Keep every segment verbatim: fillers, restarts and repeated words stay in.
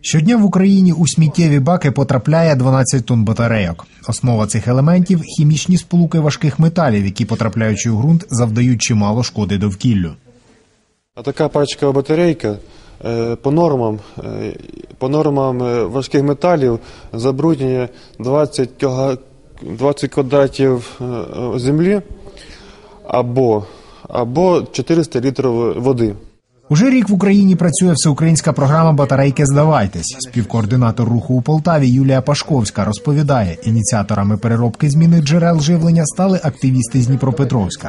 Щодня в Україні у сміттєві баки потрапляє дванадцять тонн батарейок. Основа цих елементів – хімічні сполуки важких металів, які, потрапляючи у ґрунт, завдають чимало шкоди довкіллю. А така пачка батарейка по нормам, по нормам важких металів забруднює двадцять квадратів землі або, або чотириста літрів води. Уже рік в Україні працює всеукраїнська програма «Батарейки, здавайтесь». Співкоординатор руху у Полтаві Юлія Пашковська розповідає, ініціаторами переробки зміни джерел живлення стали активісти з Дніпропетровська.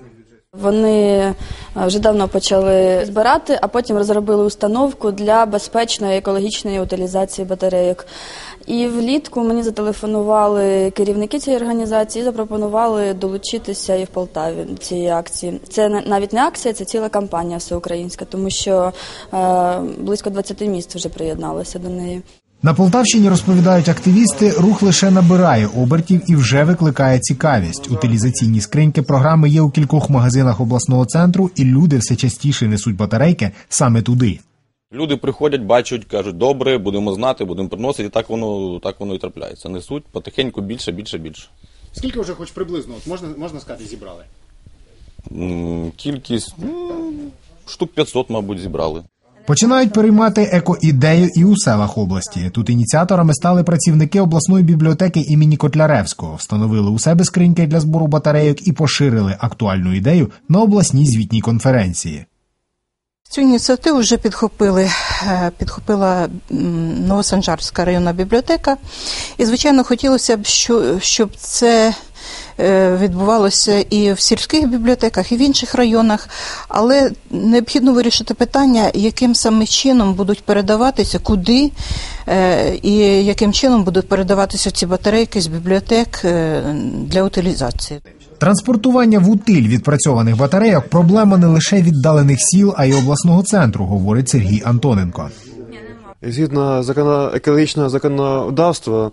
Вони вже давно почали збирати, а потім розробили установку для безпечної екологічної утилізації батарейок. І влітку мені зателефонували керівники цієї організації і запропонували долучитися і в Полтаві до цієї акції. Це навіть не акція, це ціла кампанія всеукраїнська, тому що е, близько двадцяти міст вже приєдналося до неї. На Полтавщині, розповідають активісти, рух лише набирає обертів і вже викликає цікавість. Утилізаційні скриньки програми є у кількох магазинах обласного центру, і люди все частіше несуть батарейки саме туди. Люди приходять, бачать, кажуть, добре, будемо знати, будемо приносити, і так воно, так воно і трапляється. Несуть потихеньку більше, більше, більше. Скільки вже хоч приблизно, можна, можна сказати, зібрали? Кількість, штук п'ятсот, мабуть, зібрали. Починають переймати еко-ідею і у селах області. Тут ініціаторами стали працівники обласної бібліотеки імені Котляревського. Встановили у себе скриньки для збору батарейок і поширили актуальну ідею на обласній звітній конференції. Цю ініціативу вже підхопили, підхопила Новосанжарська районна бібліотека. І, звичайно, хотілося б, щоб це відбувалося і в сільських бібліотеках, і в інших районах, але необхідно вирішити питання, яким саме чином будуть передаватися, куди і яким чином будуть передаватися ці батарейки з бібліотек для утилізації. Транспортування в утиль відпрацьованих батарейок – проблема не лише віддалених сіл, а й обласного центру, говорить Сергій Антоненко. Згідно екологічного законодавства,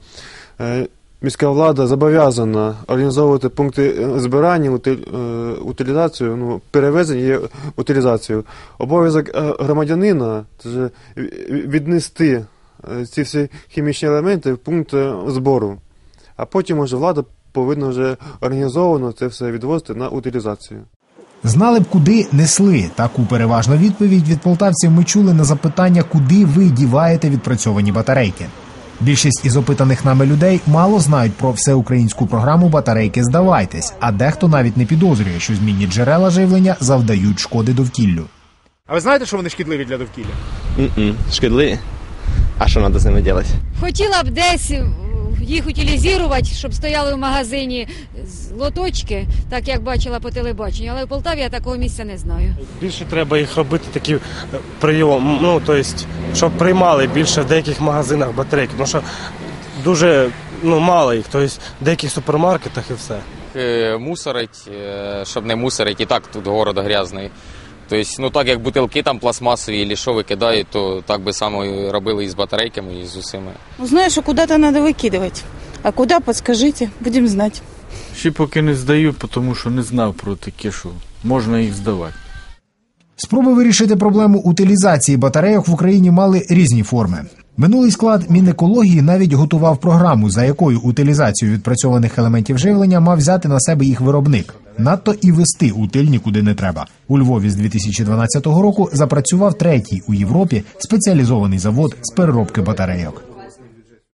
міська влада зобов'язана організовувати пункти збирання, утилізацію, ну, перевезення і утилізацію. Обов'язок громадянина – це віднести ці всі хімічні елементи в пункт збору, а потім вже влада повинна вже організовано це все відвозити на утилізацію. Знали б, куди несли. Таку переважну відповідь від полтавців ми чули на запитання, куди ви діваєте відпрацьовані батарейки. Більшість із опитаних нами людей мало знають про всеукраїнську програму «Батарейки, здавайтесь», а дехто навіть не підозрює, що змінні джерела живлення завдають шкоди довкіллю. А ви знаєте, що вони шкідливі для довкілля? Mm-mm. Шкідливі? А що треба з ними робити? Хотіла б десь їх утилізувати, щоб стояли в магазині лоточки, так як бачила по телебаченню, але в Полтаві я такого місця не знаю. Більше треба їх робити такі прийом, ну, тобто, щоб приймали більше в деяких магазинах батарейки, тому що дуже, ну, мало їх, тобто в деяких супермаркетах і все. Мусорить, щоб не мусорить, і так тут город грязний. Тобто, ну так як бутилки там пластмасові, або що викидають, то так би само робили і з батарейками, і з усіма. Ну, знаю, що куди-то треба викидувати. А куди, підскажіть, будемо знати. Ще поки не здаю, тому що не знав про таке, що можна їх здавати. Спроби вирішити проблему утилізації батарейок в Україні мали різні форми. Минулий склад Мінекології навіть готував програму, за якою утилізацію відпрацьованих елементів живлення мав взяти на себе їх виробник. Надто і вести утиль нікуди не треба. У Львові з дві тисячі дванадцятого року запрацював третій у Європі спеціалізований завод з переробки батарейок.